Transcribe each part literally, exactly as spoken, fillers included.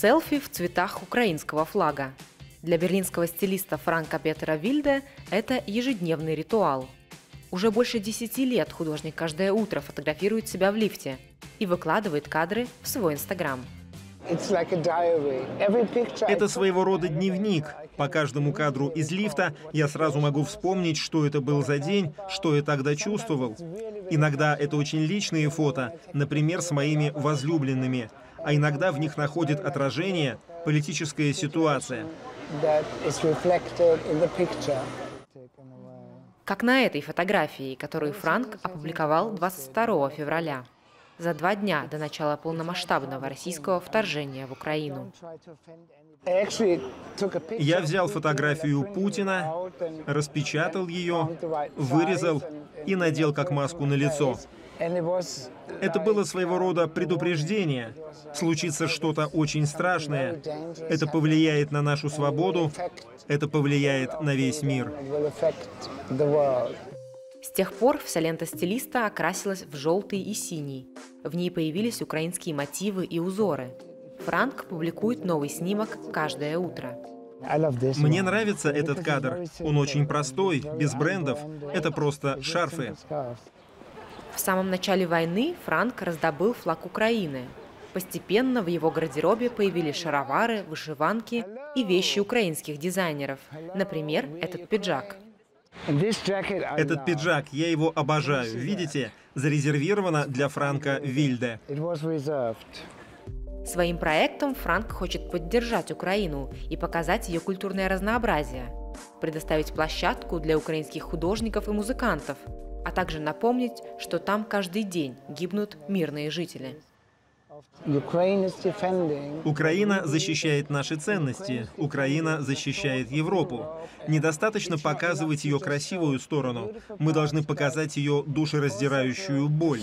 Селфи в цветах украинского флага. Для берлинского стилиста Франка Петера Вильде это ежедневный ритуал. Уже больше десяти лет художник каждое утро фотографирует себя в лифте и выкладывает кадры в свой Инстаграм. Это своего рода дневник. По каждому кадру из лифта я сразу могу вспомнить, что это был за день, что я тогда чувствовал. Иногда это очень личные фото, например, с моими возлюбленными, а иногда в них находит отражение политическая ситуация. Как на этой фотографии, которую Франк опубликовал двадцать второго февраля. За два дня до начала полномасштабного российского вторжения в Украину. Я взял фотографию Путина, распечатал ее, вырезал и надел как маску на лицо. Это было своего рода предупреждение. Случится что-то очень страшное. Это повлияет на нашу свободу, это повлияет на весь мир. С тех пор вся лента стилиста окрасилась в желтый и синий. В ней появились украинские мотивы и узоры. Франк публикует новый снимок каждое утро. Мне нравится этот кадр. Он очень простой, без брендов. Это просто шарфы. В самом начале войны Франк раздобыл флаг Украины. Постепенно в его гардеробе появились шаровары, вышиванки и вещи украинских дизайнеров. Например, этот пиджак. Этот пиджак, я его обожаю. Видите, зарезервировано для Франка Вильде. Своим проектом Франк хочет поддержать Украину и показать ее культурное разнообразие, предоставить площадку для украинских художников и музыкантов, а также напомнить, что там каждый день гибнут мирные жители. Украина защищает наши ценности. Украина защищает Европу. Недостаточно показывать ее красивую сторону. Мы должны показать ее душераздирающую боль.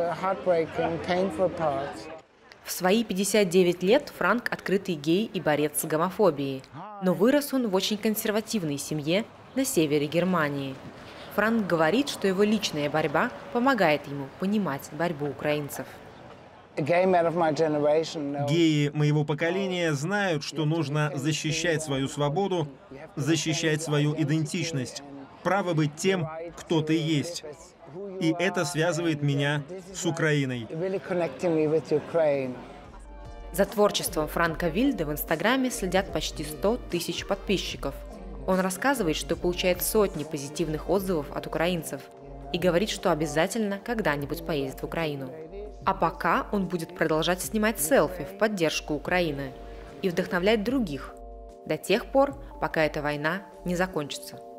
В свои пятьдесят девять лет Франк открытый гей и борец с гомофобией. Но вырос он в очень консервативной семье на севере Германии. Франк говорит, что его личная борьба помогает ему понимать борьбу украинцев. Геи моего поколения знают, что нужно защищать свою свободу, защищать свою идентичность, право быть тем, кто ты есть. И это связывает меня с Украиной. За творчеством Франка Вильде в Инстаграме следят почти сто тысяч подписчиков. Он рассказывает, что получает сотни позитивных отзывов от украинцев и говорит, что обязательно когда-нибудь поедет в Украину. А пока он будет продолжать снимать селфи в поддержку Украины и вдохновлять других до тех пор, пока эта война не закончится.